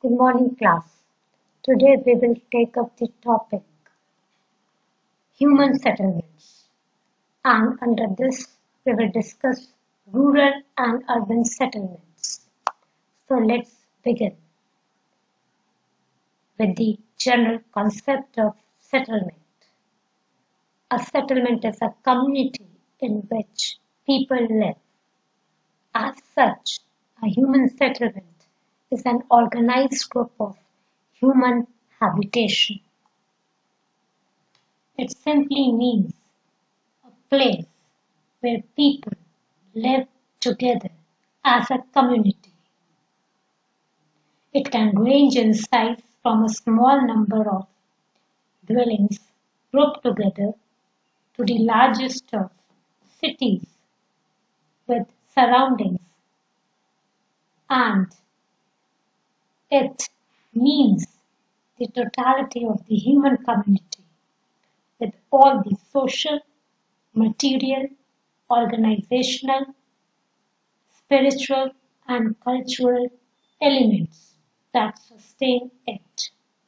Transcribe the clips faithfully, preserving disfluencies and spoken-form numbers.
Good morning, class. Today we will take up the topic human settlements, and under this we will discuss rural and urban settlements. So let's begin with the general concept of settlement. A settlement is a community in which people live. As such, a human settlement is an organized group of human habitation. It simply means a place where people live together as a community. It can range in size from a small number of dwellings grouped together to the largest of cities with surroundings, and it means the totality of the human community with all the social, material, organizational, spiritual, and cultural elements that sustain it.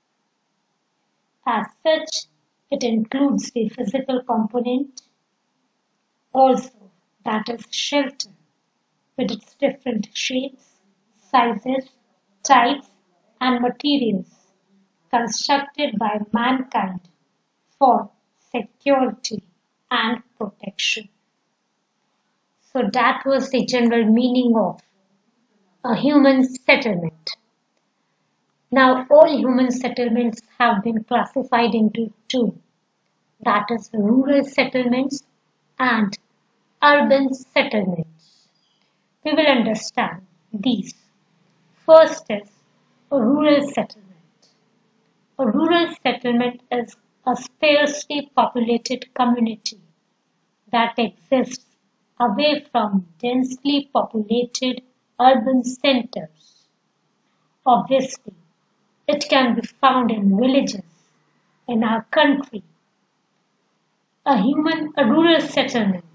As such, it includes the physical component also, that is shelter, with its different shapes, sizes, types, and materials constructed by mankind for security and protection. So that was the general meaning of a human settlement. Now all human settlements have been classified into two, that is rural settlements and urban settlements. We will understand these. First is a rural settlement. A rural settlement is a sparsely populated community that exists away from densely populated urban centers. Obviously, it can be found in villages in our country. A human a rural settlement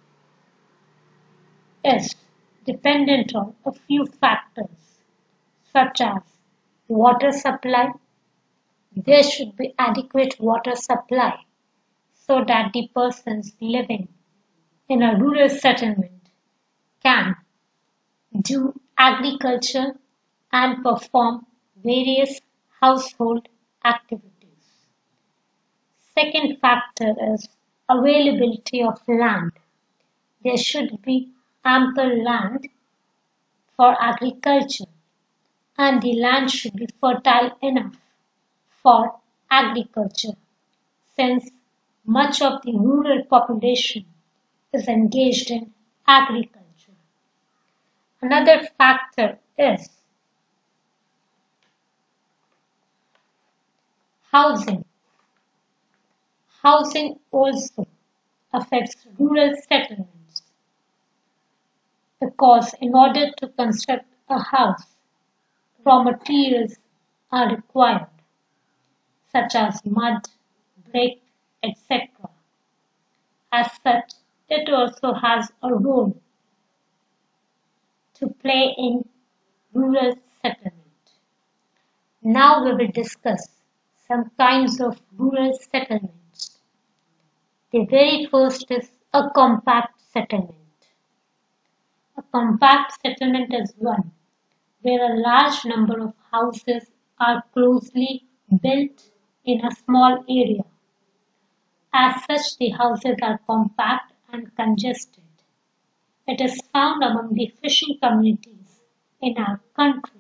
is dependent on a few factors such as water supply. There should be adequate water supply so that the persons living in a rural settlement can do agriculture and perform various household activities. Second factor is availability of land. There should be ample land for agriculture, and the land should be fertile enough for agriculture, since much of the rural population is engaged in agriculture. Another factor is housing. Housing also affects rural settlements because in order to construct a house, raw materials are required such as mud, brick, et cetera. As such, it also has a role to play in rural settlement. Now we will discuss some kinds of rural settlements. The very first is a compact settlement. A compact settlement is one where a large number of houses are closely built in a small area. As such, the houses are compact and congested. It is found among the fishing communities in our country.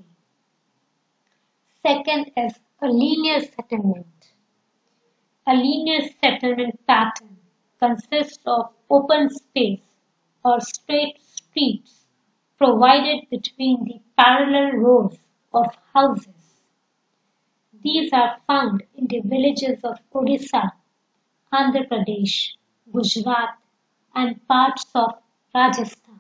Second is a linear settlement. A linear settlement pattern consists of open space or straight streets provided between the parallel rows of houses. These are found in the villages of Odisha, Andhra Pradesh, Gujarat, and parts of Rajasthan.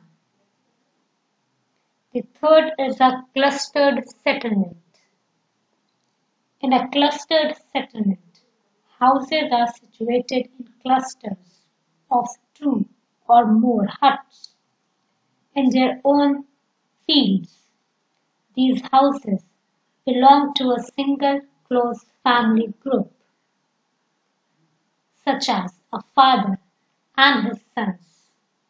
The third is a clustered settlement. In a clustered settlement, houses are situated in clusters of two or more huts in their own fields. These houses belong to a single close family group, such as a father and his sons.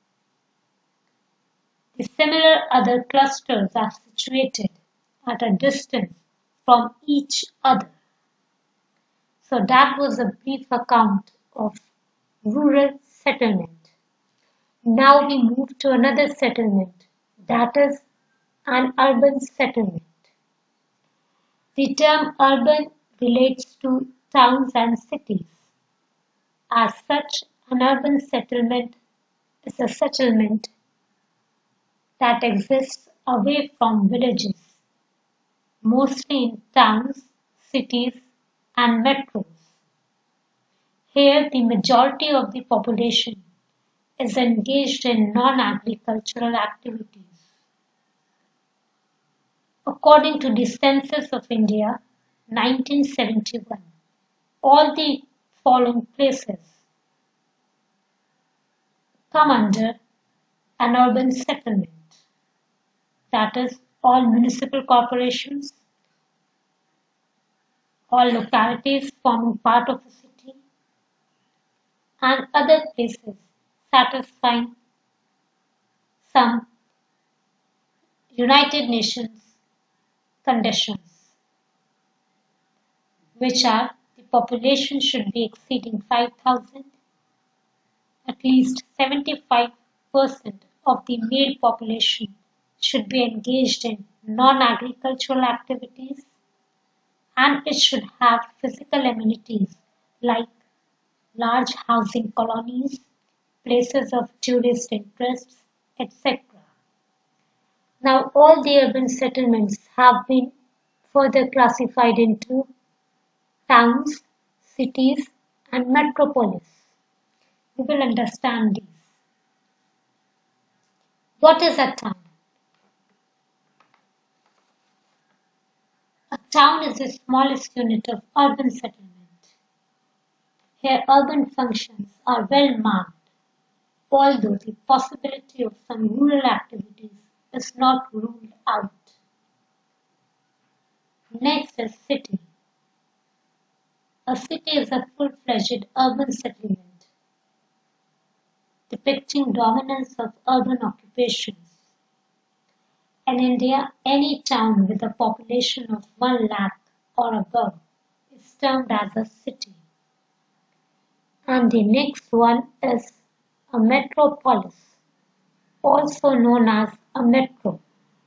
The similar other clusters are situated at a distance from each other. So that was a brief account of rural settlement. Now we move to another settlement, that is an urban settlement. The term urban relates to towns and cities. As such, an urban settlement is a settlement that exists away from villages, mostly in towns, cities, and metros. Here, the majority of the population is engaged in non-agricultural activities. According to the Census of India, nineteen seventy-one, all the following places come under an urban settlement. That is, all municipal corporations, all localities forming part of a city, and other places satisfying some United Nations conditions, which are the population should be exceeding five thousand, at least seventy-five percent of the male population should be engaged in non-agricultural activities, and it should have physical amenities like large housing colonies, places of tourist interests, et cetera. Now all the urban settlements have been further classified into towns, cities, and metropolis. We will understand these. What is a town? A town is the smallest unit of urban settlement. Here urban functions are well marked, although the possibility of some rural activities is not ruled out. Next is city. A city is a full-fledged urban settlement, depicting dominance of urban occupations. In India, any town with a population of one lakh or above is termed as a city. And the next one is a metropolis, also known as a metro.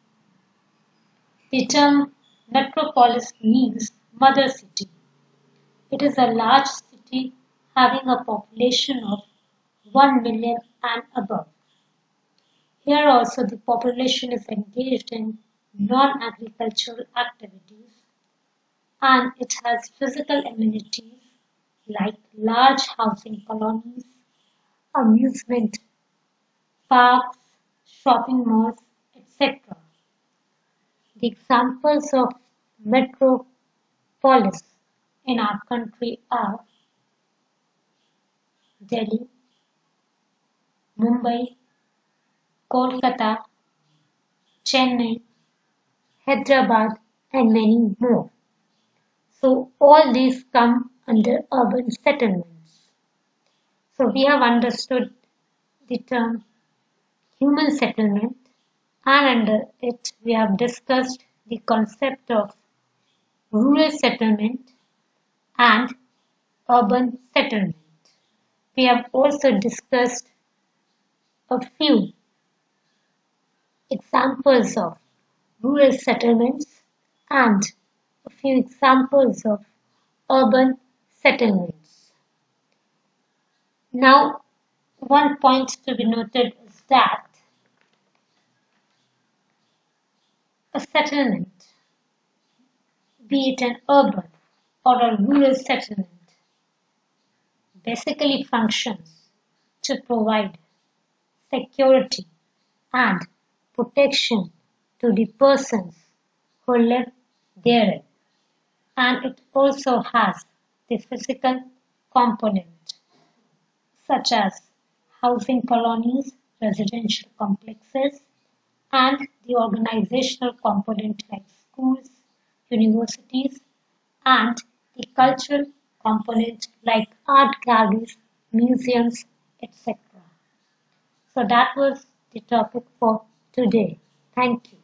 The term metropolis means mother city. It is a large city having a population of one million and above. Here also the population is engaged in non-agricultural activities, and it has physical amenities like large housing colonies, amusement parks, shopping malls, et cetera. The examples of metropolis in our country are Delhi, Mumbai, Kolkata, Chennai, Hyderabad, and many more. So all these come under urban settlements. So we have understood the term human settlement, and under it we have discussed the concept of rural settlement and urban settlement. We have also discussed a few examples of rural settlements and a few examples of urban settlements. Now, one point to be noted is that a settlement, be it an urban or a rural settlement, basically functions to provide security and protection to the persons who live therein, and it also has the physical component such as housing colonies, residential complexes, and the organizational component like schools, universities, and the cultural components like art galleries, museums, et cetera. So that was the topic for today. Thank you.